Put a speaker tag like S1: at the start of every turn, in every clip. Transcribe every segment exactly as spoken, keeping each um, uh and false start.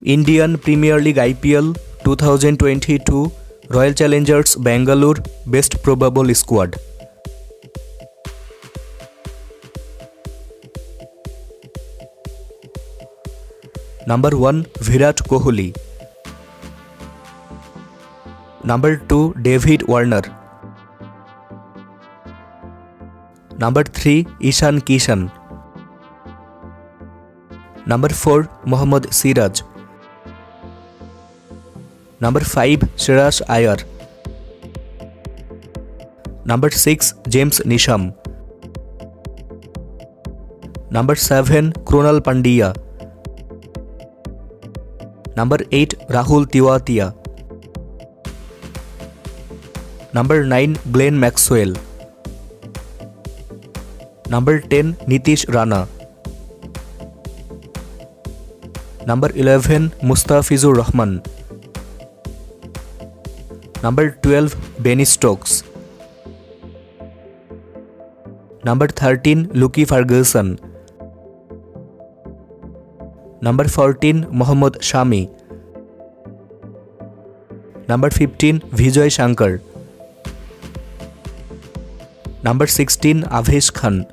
S1: Indian Premier League I P L twenty twenty-two Royal Challengers Bangalore Best Probable Squad. Number one Virat Kohli. Number two David Warner. Number three Ishan Kishan. Number four Mohammad Siraj. Number five Shreyas Iyer. Number six James Neesham. Number seven Krunal Pandya. Number eight Rahul Tewatia. Number nine Glenn Maxwell. Number ten Nitish Rana. Number eleven Mustafizur Rahman. Number twelve Benny Stokes. Number thirteen Lucky Ferguson. Number fourteen Mohammad Shami. Number fifteen Vijay Shankar. Number sixteen Avesh Khan.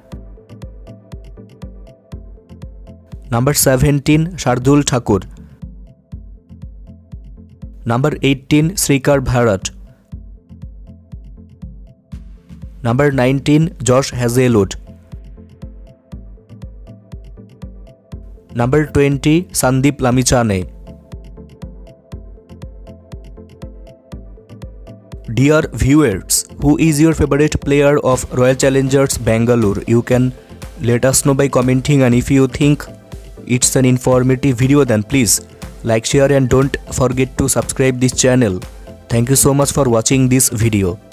S1: Number seventeen Shardul Thakur. Number eighteen Srikar Bharat. Number nineteen Josh Hazlewood. Number twenty Sandeep Lamichhane. Dear viewers, who is your favorite player of Royal Challengers Bangalore? You can let us know by commenting, and if you think it's an informative video, then please like, share and don't forget to subscribe this channel. Thank you so much for watching this video.